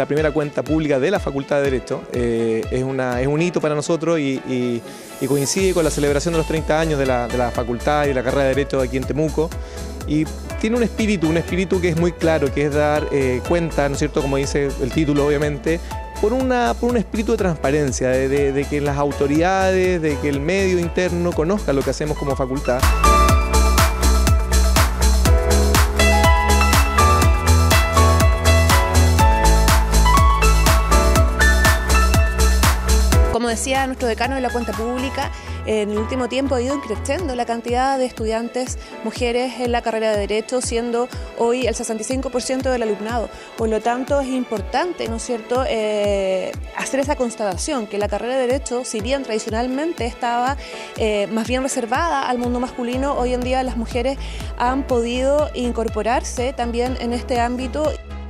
la primera cuenta pública de la Facultad de Derecho. Es un hito para nosotros y coincide con la celebración de los 30 años de la facultad y de la carrera de Derecho aquí en Temuco. Y tiene un espíritu que es muy claro, que es dar cuenta, ¿no es cierto?, como dice el título obviamente, por un espíritu de transparencia, de que las autoridades, de que el medio interno conozca lo que hacemos como facultad. Como decía nuestro decano de la cuenta pública, en el último tiempo ha ido creciendo la cantidad de estudiantes mujeres en la carrera de Derecho, siendo hoy el 65% del alumnado. Por lo tanto, es importante, ¿no es cierto?, hacer esa constatación, que la carrera de Derecho, si bien tradicionalmente estaba más bien reservada al mundo masculino, hoy en día las mujeres han podido incorporarse también en este ámbito.